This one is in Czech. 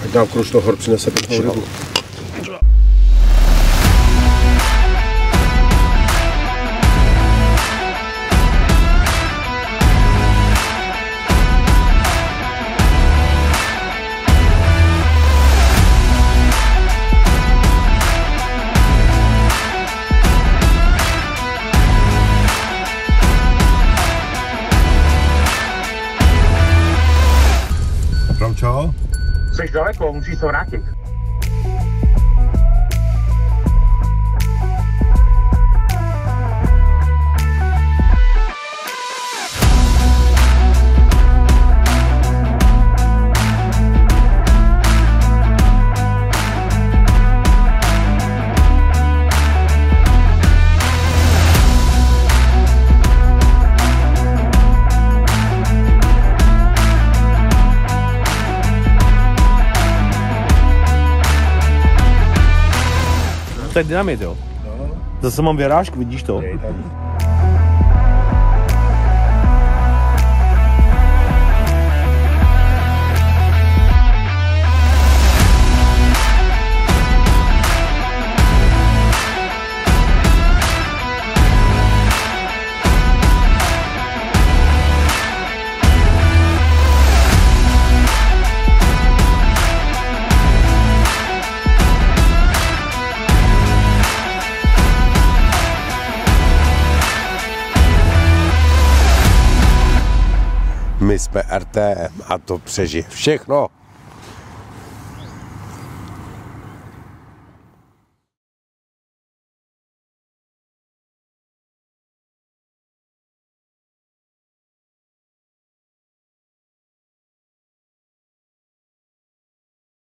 Dám kruš toho hor, přinese pěknou rybu. Čau? Jsi daleko, musíš se vrátit. To je dynamit, jo? Zase mám vyrážku, vidíš to? My jsme RTM a to přežije všechno.